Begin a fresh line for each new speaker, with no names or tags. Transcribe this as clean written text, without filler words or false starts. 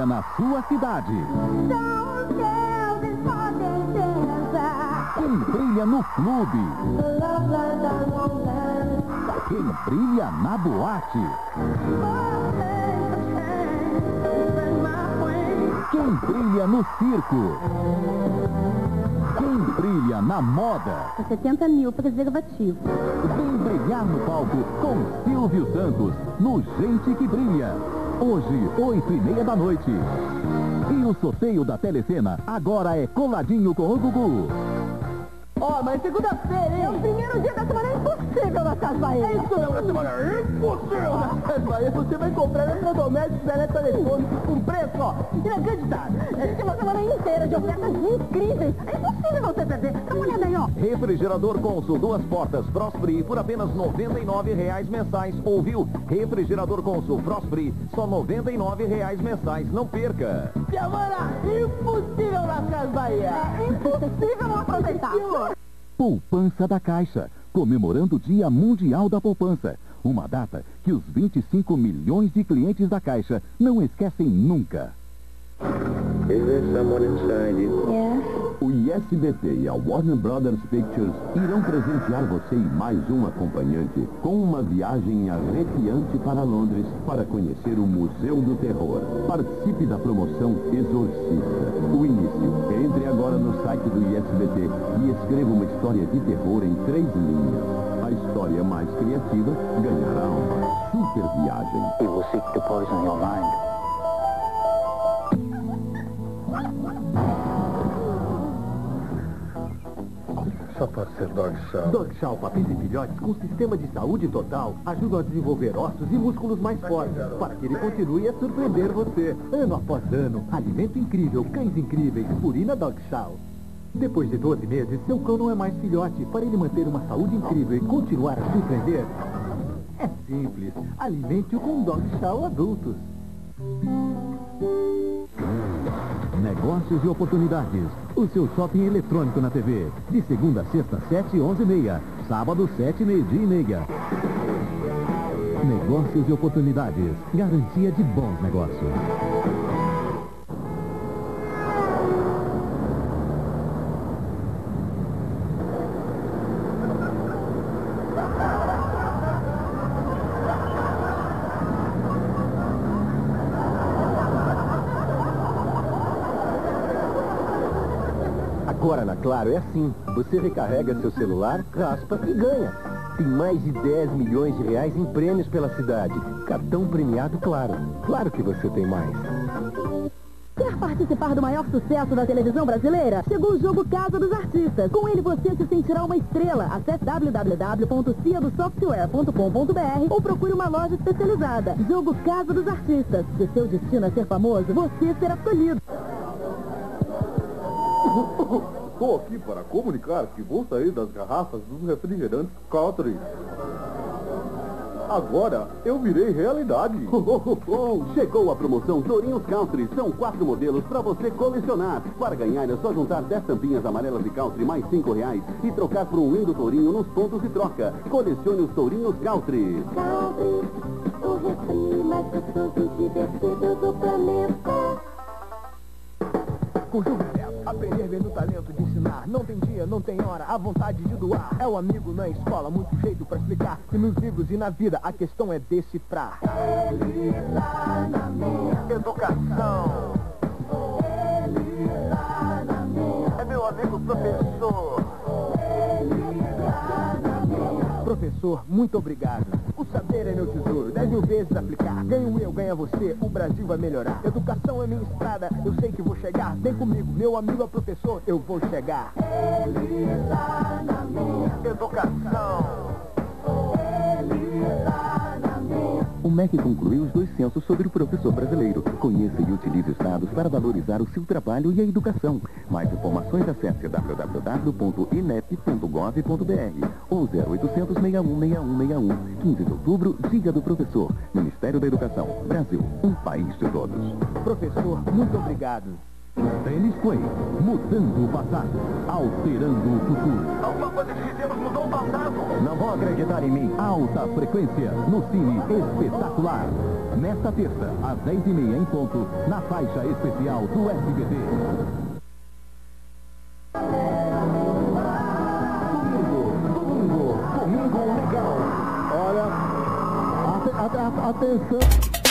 brilha na sua cidade.
São os deuses podem pensar.
Quem brilha no clube. Quem brilha na boate. Quem brilha no circo. Quem brilha na moda.
70 mil preservativos.
Vem brilhar no palco com Silvio Santos, no Gente que Brilha. Hoje, 8h30 da noite. E o sorteio da Telecena agora é coladinho com o Gugu.
Ó, mas segunda-feira, hein? É o primeiro dia da semana, é impossível na Casa Bahia. É isso mesmo, na semana é impossível. Na Casa Bahia você vai comprar eletrodomésticos, eletroeletrônicos com preço, ó, inacreditável. É uma semana inteira de ofertas incríveis. É impossível você perder. Dá uma olhada aí, ó.
Refrigerador Consul, 2 portas, Frost Free, por apenas R$ 99,00 mensais. Ouviu? Refrigerador Consul, Frost Free, só R$ 99,00 mensais. Não perca.
Semana impossível na Casa Bahia. É impossível não aproveitar.
Poupança da Caixa, comemorando o Dia Mundial da Poupança. Uma data que os 25 milhões de clientes da Caixa não esquecem nunca.
Is there someone inside you?
Yes.
O ISBT e a Warner Brothers Pictures irão presentear você e mais um acompanhante com uma viagem arrepiante para Londres para conhecer o Museu do Terror. Participe da promoção Exorcista. O início. Entre agora no site do ISBT e escreva uma história de terror em 3 linhas. A história mais criativa ganhará uma super viagem.
It will seek to poison your mind.
Só pode ser Dog Chow.
Dog Chow Papis e Filhotes com sistema de saúde total ajudam a desenvolver ossos e músculos mais fortes para que ele continue a surpreender você. Ano após ano, alimento incrível, cães incríveis, Purina Dog Chow. Depois de 12 meses, seu cão não é mais filhote. Para ele manter uma saúde incrível e continuar a surpreender, é simples. Alimente-o com Dog Chow adultos.
Negócios e oportunidades. O seu shopping eletrônico na TV. De segunda a sexta, 7 e 11h30. Sábado, 7, meio-dia e meia. Negócios e oportunidades. Garantia de bons negócios.
Agora na Claro é assim. Você recarrega seu celular, raspa e ganha. Tem mais de 10 milhões de reais em prêmios pela cidade. Cartão premiado Claro. Claro que você tem mais.
Quer participar do maior sucesso da televisão brasileira? Chegou o jogo Casa dos Artistas. Com ele você se sentirá uma estrela. Acesse www.ciadosoftware.com.br ou procure uma loja especializada. Jogo Casa dos Artistas. Se seu destino é ser famoso, você será escolhido.
Estou aqui para comunicar que vou sair das garrafas dos refrigerantes Country. Agora eu virei realidade.
Chegou a promoção Tourinhos Country. São 4 modelos para você colecionar. Para ganhar é só juntar 10 tampinhas amarelas de Country mais R$5 e trocar por um lindo tourinho nos pontos de troca. Colecione os Tourinhos Country.
Country, o refri mais gostoso e divertido do planeta.
Conjuga o verbo, aprender vendo o talento de ensinar. Não tem dia, não tem hora, a vontade de doar. É o amigo na escola, muito jeito pra explicar. E nos livros e na vida, a questão é decifrar. Ele está na minha educação. Ele está na minha. É meu amigo professor. Ele está na minha. Professor, muito obrigado. O saber é meu tesouro, 10 mil vezes aplicar. Ganho eu, ganha você, o Brasil vai melhorar. Educação é minha estrada, eu sei que vou chegar. Vem comigo, meu amigo é professor, eu vou chegar. Ele está na minha educação. Ele está na minha.
O MEC concluiu os 2 censos sobre o professor brasileiro. Conheça e utilize os dados para valorizar o seu trabalho e a educação. Mais informações acesse www.inep.gov.br ou 0800 616161. 15 de outubro, Dia do Professor. Ministério da Educação. Brasil, um país de todos.
Professor, muito obrigado.
Dennis Quaid, mudando o passado, alterando o futuro.
Alguma coisa que fizemos mudou o passado.
Não vão acreditar em mim. Alta frequência, no Cine Espetacular. Nesta terça, às 10h30 em ponto, na faixa especial do SBT.
Domingo legal. Olha, atenção.